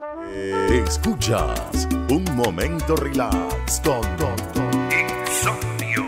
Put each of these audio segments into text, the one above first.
Escuchas Un Momento Relax con Insomnio.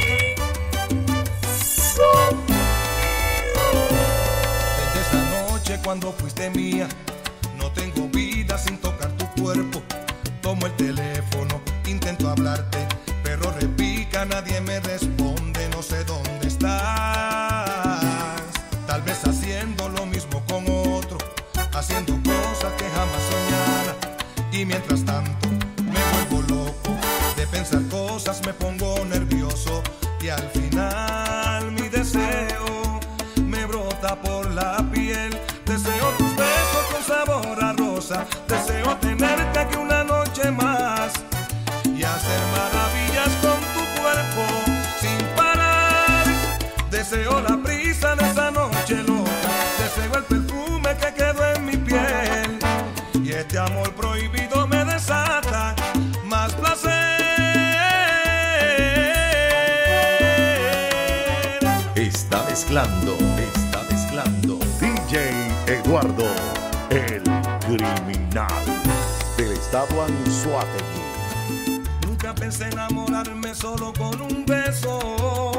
Desde esa noche cuando fuiste mía, no tengo vida sin tocar tu cuerpo. Tomo el teléfono, intento hablarte, pero repica, nadie me responde, no sé dónde estás. Tal vez haciendo lo mismo con otro, haciendo cosas que jamás soñara. Y mientras tanto me vuelvo loco de pensar cosas, me pongo nervioso y al final mi deseo me brota por la piel. Deseo tus besos con sabor a rosa, deseo tenerte aquí una noche más y hacer maravillas con tu cuerpo sin parar. Deseo la brisa de esa noche loca, deseo el perfume que quedó en mi piel, y este amor prohibido me desata más placer. Está mezclando DJ Eduardo, el criminal del estado Anzoátegui. Nunca pensé enamorarme solo con un beso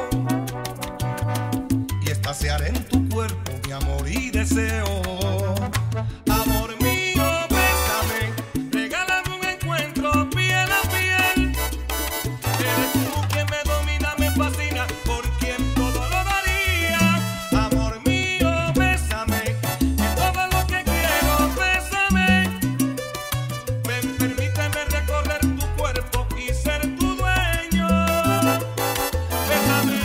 y escasear en tu cuerpo mi amor y deseo. Amor mío, bésame, regálame un encuentro piel a piel. Eres tú quien me domina, me fascina, por quien todo lo daría. Amor mío, bésame, que todo lo que quiero, bésame. Ven, permíteme recorrer tu cuerpo y ser tu dueño. Bésame.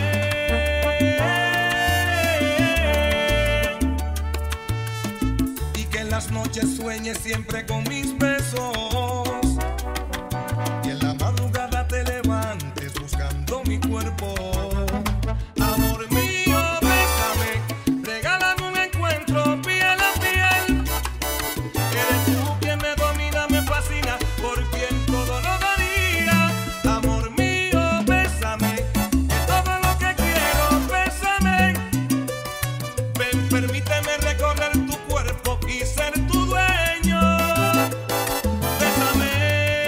Y que en las noches sueñe siempre con mis besos, y en la madrugada te levantes buscando mi cuerpo. Amor mío, bésame, regálame un encuentro piel a piel. Eres tú quien me domina, me fascina, por quien todo lo daría. Amor mío, bésame, que todo lo que quiero, bésame. Ven, permíteme recorrer tu cuerpo y ser tu dueño. Bésame.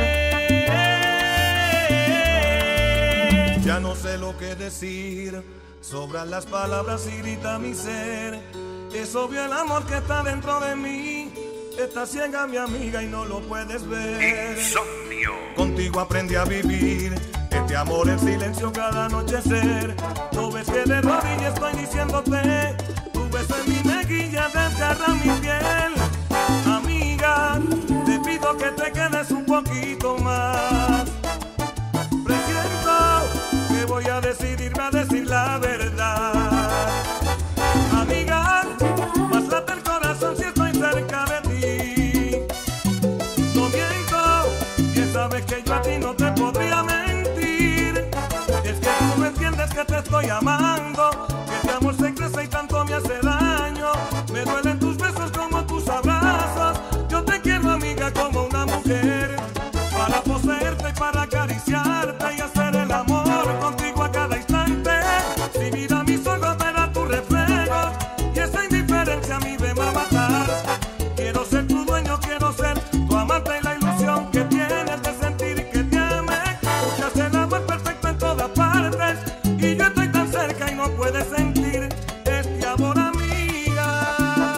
Ya no sé lo que decir, sobran las palabras y grita mi ser. Es obvio el amor que está dentro de mí, está ciega mi amiga y no lo puedes ver. Insomnio. Contigo aprendí a vivir este amor en silencio cada anochecer. No ves que de rodillas estoy diciéndote, tu beso en mi mejilla desgarra mi piel. Amiga, te pido que te quedes un poquito más. Presiento que voy a decidirme a decir la verdad. Amiga, más late el corazón si estoy cerca de ti. No miento, bien sabes que yo a ti no te podría mentir. Es que tú no entiendes que te estoy amando, que este amor se crece y tanto me hace daño. Me duelen tus besos como tus abrazos. Yo te quiero, amiga, como una mujer, para poseerte y para acariciarte y hacer el amor contigo a cada instante. Si mira mis ojos verá tu reflejo y esa indiferencia a mí me va a matar. Quiero ser tu dueño, quiero ser tu amante y la ilusión que tienes de sentir que te ame. Buscas el amor perfecto en todas partes y yo estoy tan cerca y no puedes sentir este amor, amiga.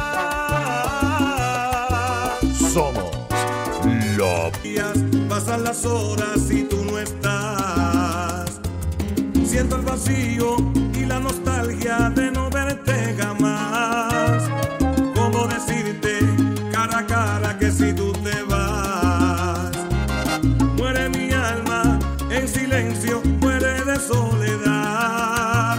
Somos lo Pasan las horas y tú no estás. Siento el vacío y la nostalgia de no verte jamás. ¿Cómo decirte cara a cara que si tú te vas, muere mi alma en silencio, muere de soledad?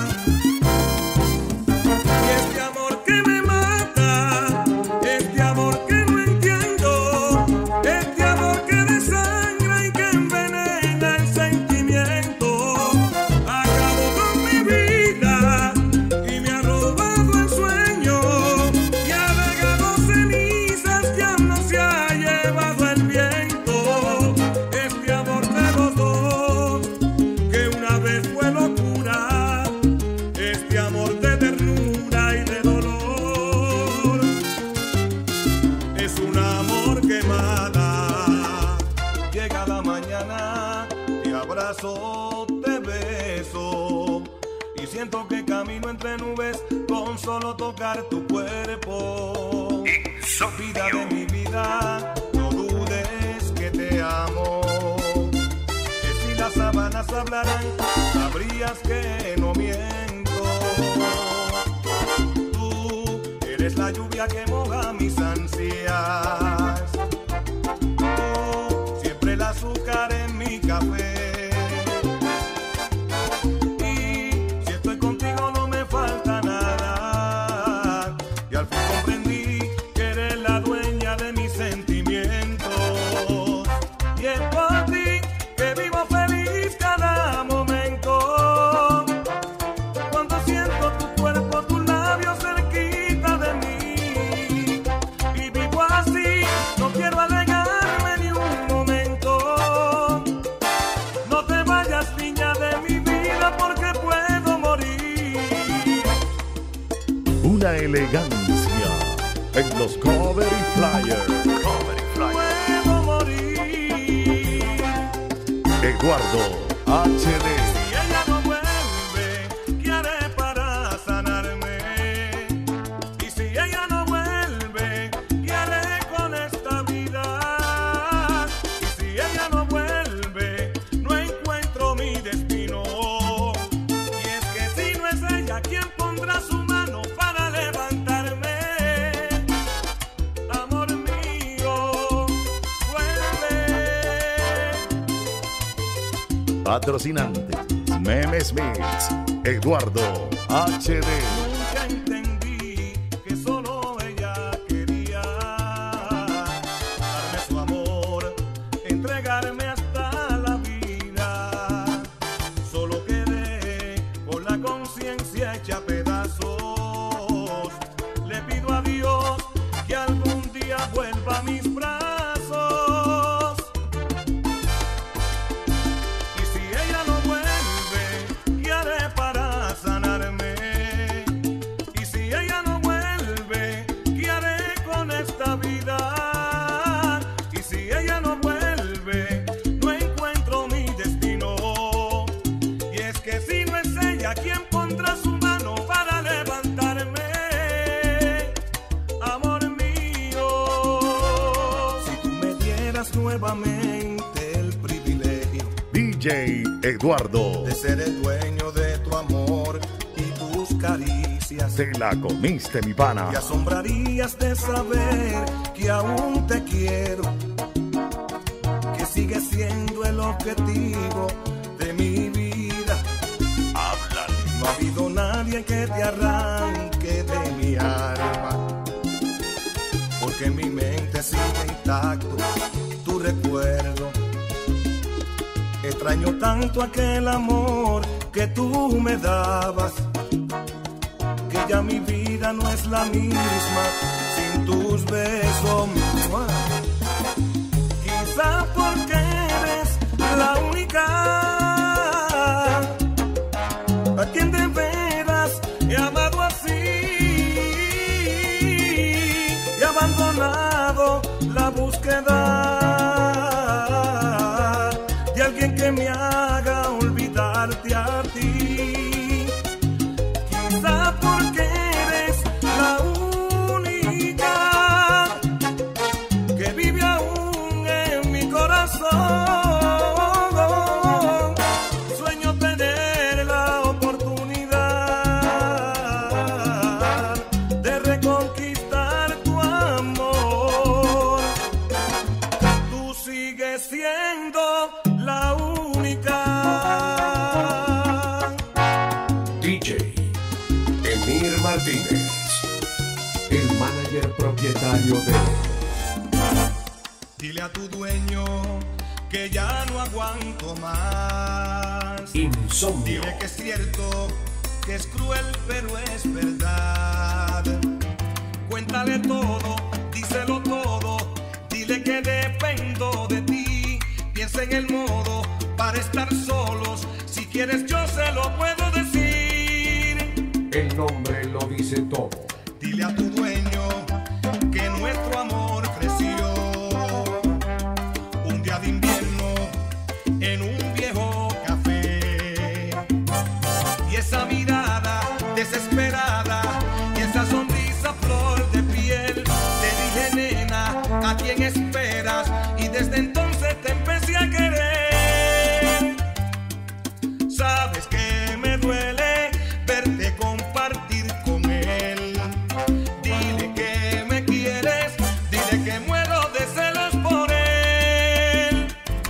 Y este amor que me mata, este amor que no entiendo, este amor que desangra y que envenena el sentimiento, acabó con mi vida y me ha robado el sueño y ha regado cenizas que aún no se ha llevado el viento. Este amor de los dos abrazo, te beso y siento que camino entre nubes con solo tocar tu cuerpo. Vida de mi vida, no dudes que te amo. Que si las sábanas hablaran, sabrías que no miento. Tú eres la lluvia que moja mis ansias. Tú siempre el azúcar en mi café. Y si estoy contigo no me falta nada. Y al fin comprendí que eres la dueña de mis sentimientos. Y es por ti que vivo feliz cada momento. Cuando siento tu cuerpo, tus labios cerquita de mí. Y vivo así, no quiero alejarme ni un momento. No te vayas, niña de mi vida, porque puedo morir. Una elegancia en los cover y flyers. Puedo morir. Eduardo HD. Si ella no vuelve, ¿qué haré para sanarme? Y si ella no vuelve, ¿qué haré con esta vida? Y si ella no vuelve, no encuentro mi destino. Y es que si no es ella, ¿quién pondrá su mano para levantarme? Amor mío, vuelve. Patrocinante Memes Mix. Eduardo HD. Nunca entendí que solo ella quería darme su amor, entregarme hasta la vida. Solo quedé con la conciencia hecha pedazos. Le pido a Dios que algún día vuelva a mis brazos. Y si ella no vuelve, ¿qué haré para sanarme? Y si ella no vuelve, ¿qué haré con esta vida? Y si ella no vuelve, no encuentro mi destino. Y es que si no es ella, ¿quién pondrá su mano para levantarme? Amor mío, si tú me dieras nuevamente el privilegio DJ Eduardo. de ser el dueño de tu amor y tus caricias, Te la comiste, mi pana. te asombrarías de saber que aún te quiero, que sigues siendo el objetivo de mi vida. Háblale. No ha habido nadie que te arranque de mi alma, porque en mi mente sigue intacto tu recuerdo. Extraño tanto aquel amor que tú me dabas, que ya mi vida no es la misma sin tus besos. Quizá porque eres la única a quien de veras he amado así y abandonado la búsqueda de alguien que me haga olvidarte a ti. Quizá porque eres la única que vive aún en mi corazón. Sueño tener la oportunidad de reconquistar tu amor. Tú sigues siendo la única. DJ Emir Martínez, el manager propietario de Dile a tu dueño que ya no aguanto más. Insomnio. Dile que es cierto, que es cruel, pero es verdad. Cuéntale todo, díselo todo. Dile que dependo de ti. Piensa en el modo para estar solos. Si quieres yo se lo puedo decir. El nombre lo dice todo. Dile a tu dueño que nuestro amor creció un día de invierno en un viejo quien esperas y desde entonces te empecé a querer. Sabes que me duele verte compartir con él. Dile que me quieres, dile que muero de celos por él.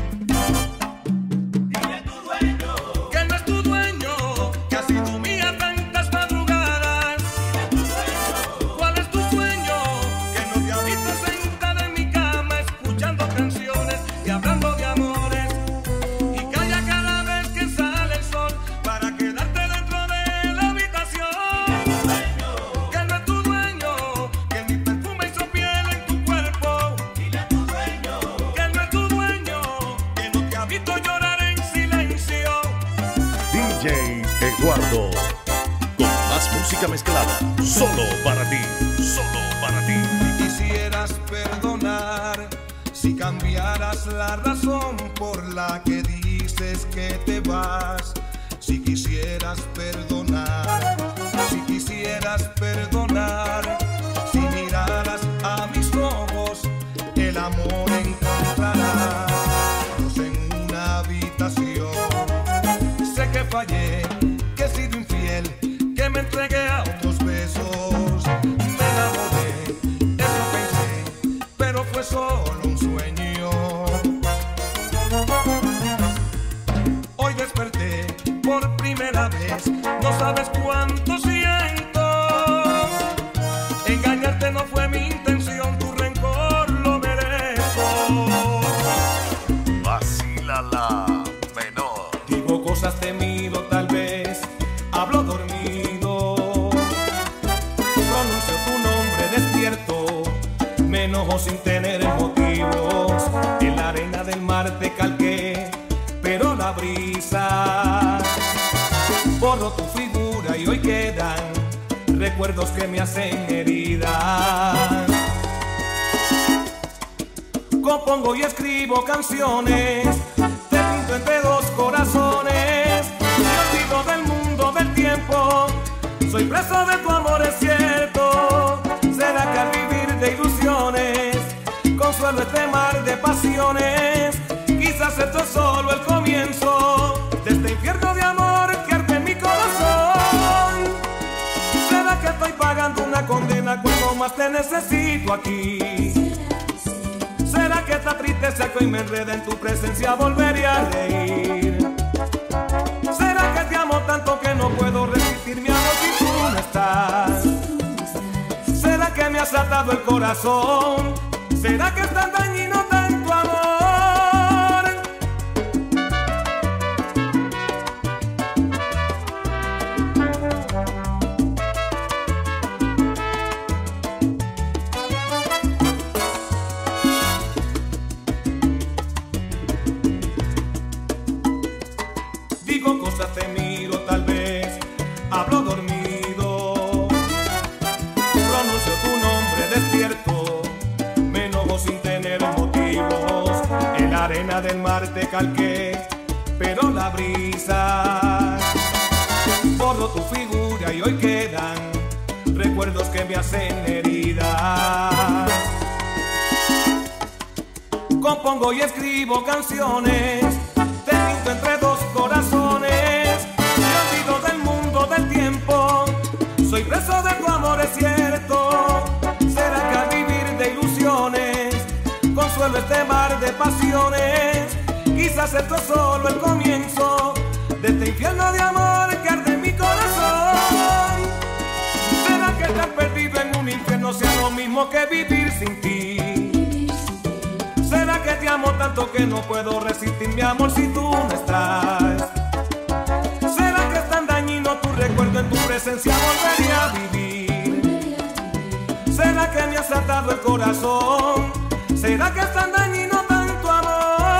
Dile a tu dueño que no es tu dueño, que ha sido mía tantas madrugadas. Dile a tu dueño cuál es tu sueño, que no te ha visto sentada en mi cama escuchando canciones y hablando de amores. Y calla cada vez que sale el sol para quedarte dentro de la habitación. Que no es tu dueño, que mi perfume hizo piel en tu cuerpo. Dile a tu dueño que no es tu dueño, que no te ha visto llorar en silencio. DJ Eduardo, con más música mezclada, solo para ti, solo para ti. Si quisieras perdonar, si cambiaras la razón por la que dices que te vas, si quisieras perdonar, si quisieras perdonar, si miraras a mis ojos, el amor encontrarás. Solos en una habitación. Sé que fallé, que he sido infiel, que me entregué a otros besos. Me enamoré, eso pensé, pero fue solo un sueño. Hoy desperté por primera vez, no sabes cuánto siento. Engañarte no fue mi intención, tu rencor lo merezco. Vacila la menor. Digo cosas, te miro tal vez, hablo dormido, pronuncio tu nombre despierto, me enojo sin tener motivos. En la arena del mar te calqué, pero la brisa borró tu figura y hoy quedan recuerdos que me hacen herida. Compongo y escribo canciones, te pinto entre dos corazones. Me olvido del mundo, del tiempo, soy preso de tu amor, es cierto. ¿Será que al vivir de ilusiones consuelo este mar de pasiones? Quizás esto es solo el comienzo de este infierno de amor que arde en mi corazón. ¿Será que estoy pagando una condena cuando más te necesito aquí? ¿Será que esta tristeza que hoy me enreda en tu presencia volveré a reír? ¿Será que te amo tanto que no puedo resistir mi amor si tú no estás? ¿Será que me has atado el corazón? ¿Será que es tan dañino tanto amor? Digo cosas, te miro tal vez, hablo dormido, pronuncio tu nombre despierto, me enojo sin tener motivos. En la arena del mar te calqué, pero la brisa borró tu figura y hoy quedan recuerdos que me hacen herida. Compongo y escribo canciones, te pinto entre dos corazones. Me olvido del mundo, del tiempo, soy preso de tu amor, es cierto. ¿Será que al vivir de ilusiones consuelo este mar de pasiones? Quizás esto es solo el comienzo de este infierno de amor que arde en mi corazón. ¿Será que estar perdido en un infierno sea lo mismo que vivir sin ti? ¿Será que te amo tanto que no puedo resistir mi amor si tú no estás? ¿Será que es tan dañino tu recuerdo, en tu presencia volveré a vivir? ¿Será que me has atado el corazón? ¿Será que es tan dañino tanto amor?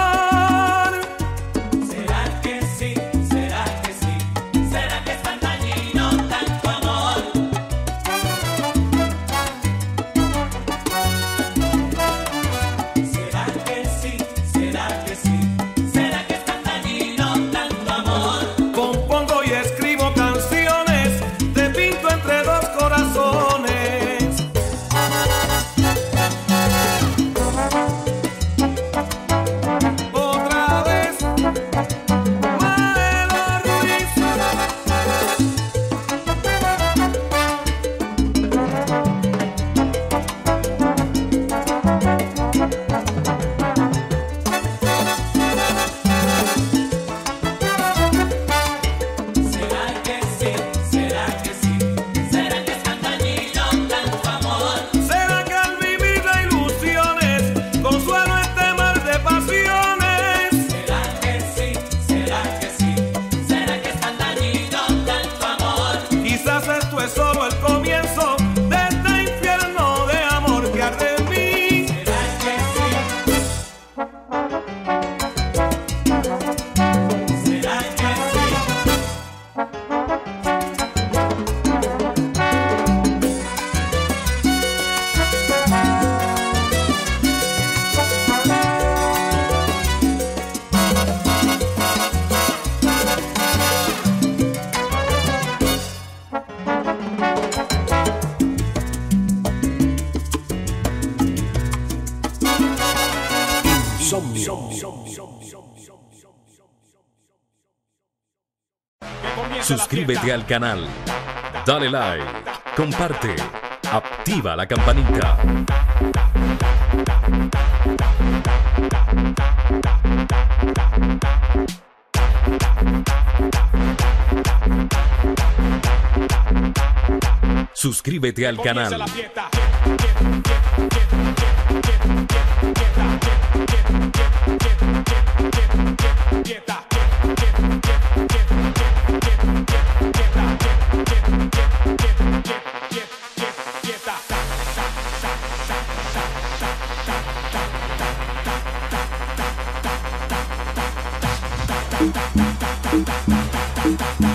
¿Será que sí? ¿Será que sí? ¿Será que es tan dañino tanto amor? ¿Será que sí? ¿Será que sí? ¿Será que es tan dañino tanto amor? Compongo y escribo canciones, te pinto entre dos corazones. Insomnio. Suscríbete al canal, dale like, comparte, activa la campanita. Suscríbete al canal. Thank you.